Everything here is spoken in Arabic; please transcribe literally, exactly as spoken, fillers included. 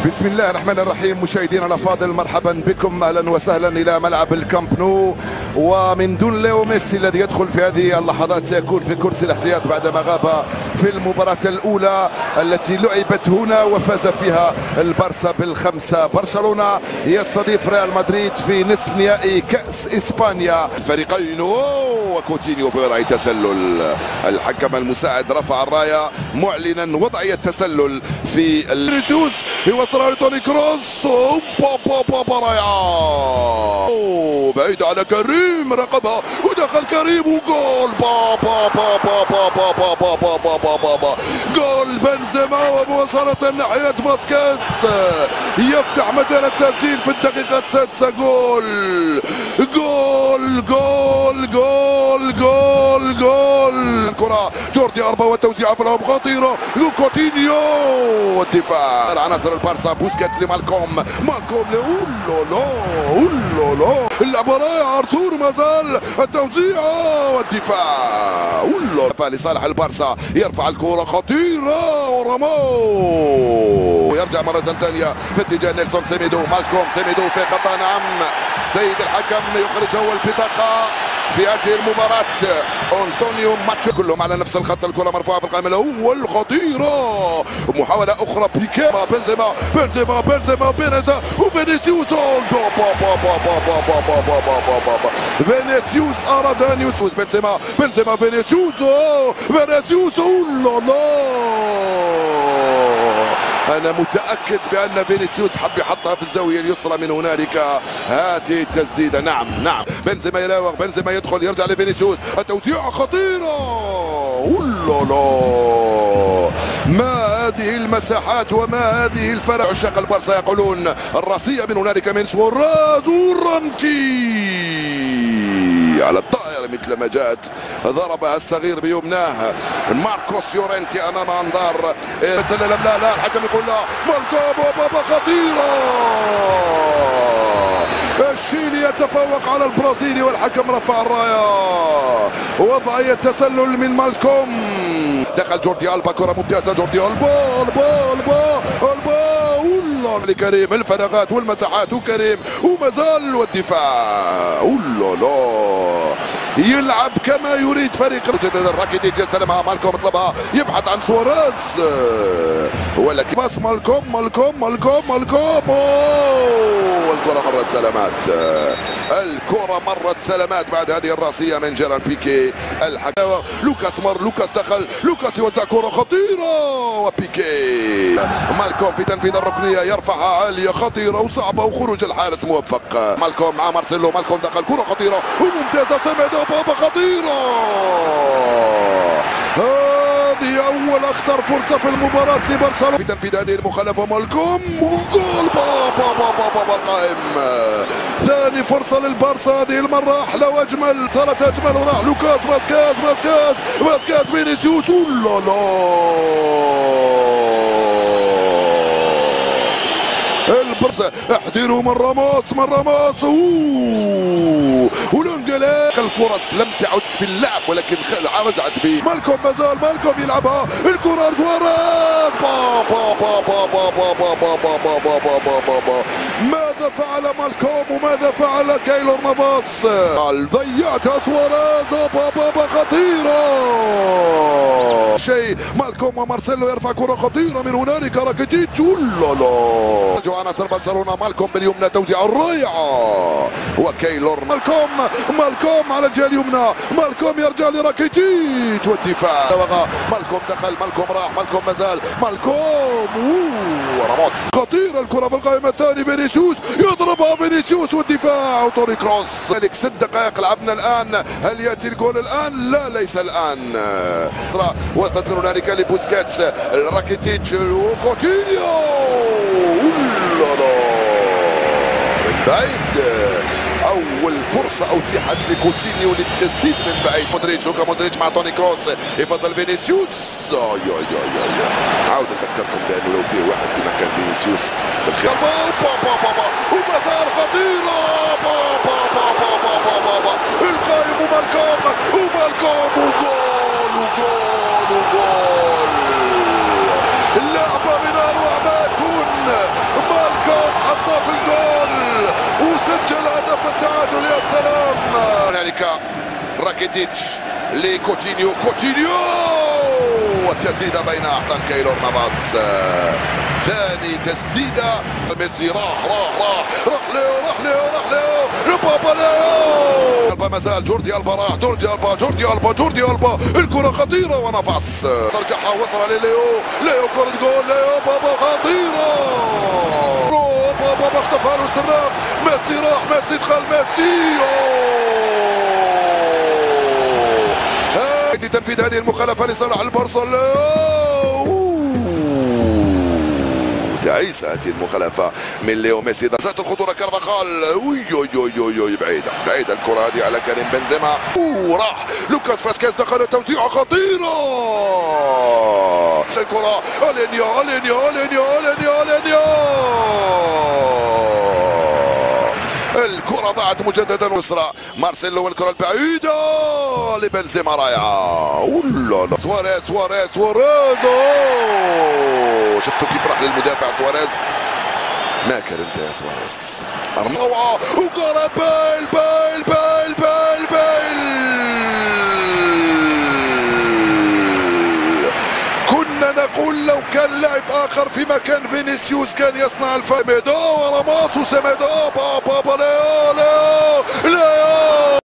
بسم الله الرحمن الرحيم. مشاهدينا الافاضل، مرحبا بكم، اهلا وسهلا الى ملعب الكامب نو. ومن دون ليو ميسي الذي يدخل في هذه اللحظات سيكون في كرسي الاحتياط بعدما غاب في المباراة الاولى التي لعبت هنا وفاز فيها البارسا بالخمسة. برشلونة يستضيف ريال مدريد في نصف نهائي كأس اسبانيا. الفريقين وكوتينيو في وضع تسلل. الحكم المساعد رفع الراية معلنا وضعية تسلل في الرجوز. يوصلها لتوني كروس، بابا بابا رايعة بعيد على كريم، رقبها ودخل كريم وجول. بابا بابا بابا بابا بابا بابا جول بنزيما ومواصلة ناحية فاسكيز يفتح مجال التسجيل في الدقيقة السادسة. جول جول جول جول جول جول. الكرة جوردي ألبا والتوزيع في الهجوم خطيرة. كوتينيو والدفاع. عناصر البارسا بوسكيتس لمالكوم، مالكوم لأولولو أولولو. اللعبة رايعة، أرثور مازال التوزيع والدفاع أولولو لصالح البارسا. يرفع الكرة خطيرة ورمو يرجع مرة ثانية في اتجاه نيلسون سيميدو. مالكوم سيميدو في خطأ، نعم سيد الحكم يخرج أول بطاقة في هذه المباراة. أنطونيو ماتيو كلهم على نفس الخط. الكرة مرفوعة في القائم الأول خطيرة. محاولة أخرى بيكي بنزيما بنزيما بنزيما بنزيما وفينيسيوس. فينيسيوس أراد أن يسوس. بنزيما بنزيما فينيسيوس فينيسيوس. لا لا، أنا متأكد بأن فينيسيوس حب يحطها في الزاوية اليسرى من هنالك. هذه التسديدة، نعم نعم. بنزيما يراوغ، بنزيما يدخل، يرجع لفينيسيوس، التوزيع خطيرة. أولالا، ما هذه المساحات وما هذه الفرق. عشاق البارسا يقولون الراسية من هنالك من سواريز ورمتي على الطائرة مثل ما جاءت، ضربها الصغير بيمناه. ماركوس يورنتي امام انظار تسلل. لا لا، الحكم يقول لا. مالكوم وبابا خطيرة. الشيلي يتفوق على البرازيلي والحكم رفع الراية. وضعية تسلل من مالكوم. دخل جوردي ألبا، كرة ممتازة. جوردي ألبا ألبا ألبا ألبا لكريم. الفراغات والمساحات وكريم ومازال والدفاع. أولالا، يلعب كما يريد فريق راكيتيتش. يستلمها مالكوم، يطلبها، يبحث عن سواريز ولكن باس مالكوم مالكوم مالكوم مالكوم. أوه، الكرة مرت سلامات. الكرة مرت سلامات بعد هذه الراسية من جيران بيكي. الحكم لوكاس مر، لوكاس دخل، لوكاس يوزع كرة خطيرة وبيكي. مالكوم في تنفيذ الركنية يرفعها عالية خطيرة وصعبة وخروج الحارس موفق. مالكوم مع مارسيلو، مالكوم دخل، كرة خطيرة وممتازة. سيميدو بابا خطيرة. هذه أول أخطر فرصة في المباراة لبرشلونة في تنفيذ هذه المخالفة. مالكوم وجول. بابا بابا بابا القائم. ثاني فرصة للبارسا هذه المرة أحلى وأجمل، صارت أجمل وراح لوكاس فاسكيز فاسكيز فاسكيز فينيسيوس. لا لا، البرسا احذروا من راموس من راموس. ولونجلي الفرص لم تعد في اللعب ولكن رجعت به. مالكوم مازال، مالكوم يلعبها، الكرة سواريز. بابا بابا بابا بابا بابا بابا بابا. ماذا فعل مالكوم وماذا فعل كايلور نافاس؟ ضيعتها سواريز. بابا خطيرة شيء. مالكوم ومارسيلو يرفع كرة خطيرة من هنالك. راكيتيتش. لا لا، عناصر برشلونة. مالكوم باليمنى، توزيع الرائعة وكايلور. مالكوم مالكوم على الجهة اليمنى. مالكوم يرجع لراكيتيتش والدفاع. مالكوم دخل، مالكوم راح، مالكوم مازال، مالكوم وراموس. خطيرة الكرة في القائم الثاني. فينيسيوس يضربها، فينيسيوس والدفاع وتوني كروس. ذلك ست دقائق لعبنا الآن. هل يأتي الجول الآن؟ لا، ليس الآن. وصلت من هنالك لبوسكيتس، راكيتيتش وكوتينيو. لا لا، من بعيد. أول فرصة أتيحت لكوتينيو للتسديد من بعيد. مودريتش، لوكا مودريتش مع توني كروس، يفضل فينيسيوس. أي أي أي عاود أذكركم بأنه لو في واحد في مكان فينيسيوس بالخير. بابا بابا ومازال خطيرة. بابا بابا بابا بابا القائم ومالكوم ومالكوم وجول وجول وجول. اللعبة من أروع ما يكون. راكيتيتش لكوتينيو، كوتينيو والتسديده بين احضان كايلور نافاس. ثاني تسديده ميسي راح راح راح راح ليو راح ليو راح ليو بابا ليو البا مازال جوردي البا راح جوردي البا جوردي البا جوردي البا الكره خطيره ونافاس ترجعها وصل لليو ليو كره جول ليو بابا خطيره بابا اختفى له السراق ميسي راح ميسي دخل ميسي تنفيذ هذه المخالفه لصالح البارسا تعيس هذه المخالفه من ليو ميسي ذات الخطوره كارفاخال وي وي وي وي بعيده بعيده الكره هذه على كريم بنزيما وراح لوكاس فاسكيز دخل توزيعه خطيره الكره الينيا الينيا الينيا الينيا الينيا الكرة ضاعت مجددا وسرى مارسيلو والكرة البعيدة لبنزيما رائعة ولا سواريز سواريز سواريز شفتوا كيف راح للمدافع سواريز ماكر انت يا سواريز روعة وكرة بايل بايل بايل بايل بايل كنا نقول لو كان لاعب اخر في مكان فينيسيوس كان يصنع الفائدة وراماس وسميدو بابا ليو ليو ليو